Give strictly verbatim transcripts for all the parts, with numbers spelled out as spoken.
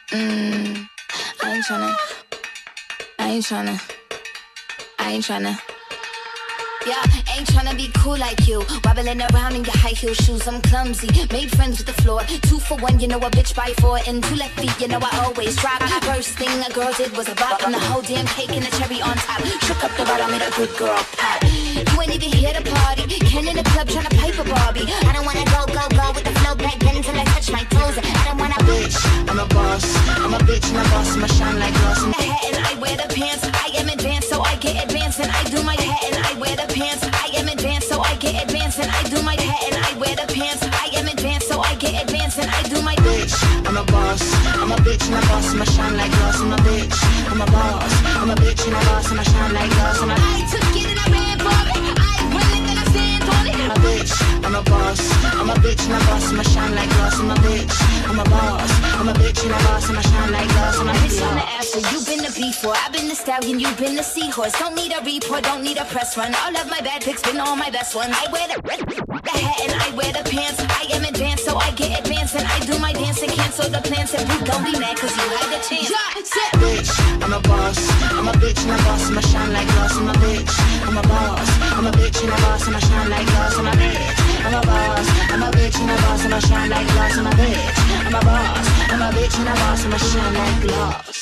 Mm, I ain't tryna, I ain't tryna, I ain't tryna. Yeah, ain't tryna be cool like you. Wobbling around in your high heel shoes, I'm clumsy. Made friends with the floor. Two for one, you know a bitch by four. And two left feet, you know I always drop. First thing a girl did was a bop. And the whole damn cake and the cherry on top. Shook up the bottom, made a good girl pop. You ain't even here to party. Ken in the club tryna pipe a Barbie. I don't wanna go, go, go with the flow back then till I touch my toes. I don't wanna bitch, I'm a boss. I'm a bitch and a boss, I'ma shine like gloss. The hat and I wear the pants. I am advanced, so I get advanced. And I do my hat and I wear the pants. I am advanced, so I get advanced. And I do my hat and I wear the pants. I am advanced, so I get advanced. And I do my bitch, I'm a boss. I'm a bitch and a boss, I'ma shine like gloss. I'm a bitch, I'm a boss. I'm a bitch and a boss, I'ma shine like gloss. I'm a I took it and I ran for it. I win it and I stand on it. I'm a bitch, I'm a boss. I'm a bitch and a boss, I'ma shine like gloss. I'm a bitch, I'm a boss. I'm a bitch and a boss, I'ma shine like gloss. I'm a bitch on the after. You've been the before, I've been the stallion, you've been the seahorse. Don't need a report, don't need a press run. All of my bad pics been all my best ones. I wear the, the hat and I wear the pants. I am advanced, so I get advanced. And I do my dance and cancel the plans. And we don't be mad cause you had the chance. Yeah, sit. Bitch, I'm a boss. I'm a bitch and a boss, I'ma shine like gloss. I'm a bitch, I'm a boss. I'm a bitch and a boss, I'ma shine like gloss. I'm a bitch, I'm a boss. I'm a bitch and a boss, I'ma shine like gloss. I'm a bitch, I'm a boss. I'm a bitch and a boss, I'ma shine like gloss.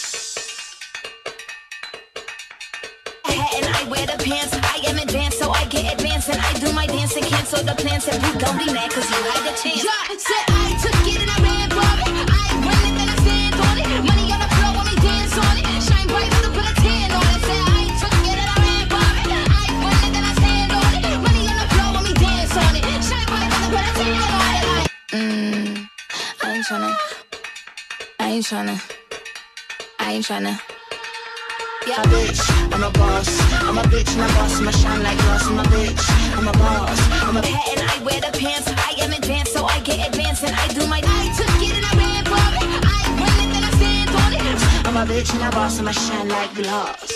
And I wear the pants, I am advanced, so I get advanced. And I do my dance and cancel the plans. And we don't be mad cause you had the chance. Yeah, said I took it and I ran for it. I win it and I stand on it. Money on the floor when we dance on it. Shine bright with a put a tan on it. Said I took it and I ran for it. I win it and I stand on it. Money on the floor when we dance on it. Shine bright with a put a tan on it. Mmm, I ain't tryna, I ain't tryna, I ain't tryna. Yeah, bitch, I'm a boss. I'm a bitch and a boss, I'ma shine like gloss. I'm a bitch, I'm a boss. I'm a hat and I wear the pants. I am advanced, so I get advanced. And I do my I took it and I ran for it. I win it and I stand on it. I'm a bitch and a boss, I'ma shine like gloss.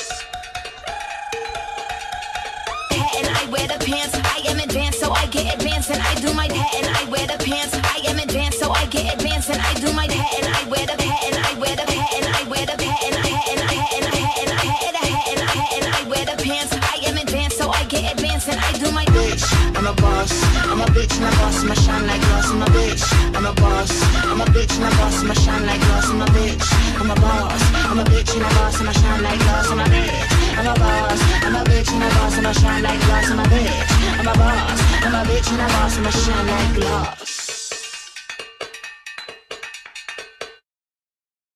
Hat and I wear the pants. I am advanced, so I get advanced. And I do my hat and I wear the pants. I am advanced, so I get advanced. And I do my hat and I wear the hat and I wear the hat and I wear the hat and I hat and I hat and I hat and I hat and I hat and I hat and I wear the pants. I am advanced, so I get advanced. And I do my bitch, I'm a boss. I'm a bitch and a boss, I'ma shine like gloss. I'm a bitch, I'm a boss. I'm a bitch and a boss, I'ma shine like gloss. I'm a bitch, I'm a boss. I'm a bitch and a boss, I'ma shine like gloss. I'm a bitch, I'm a boss. I'm a bitch and a boss, I'ma shine like gloss. I'm a bitch, I'm a boss. I'm a bitch and a boss, I'ma shine like gloss.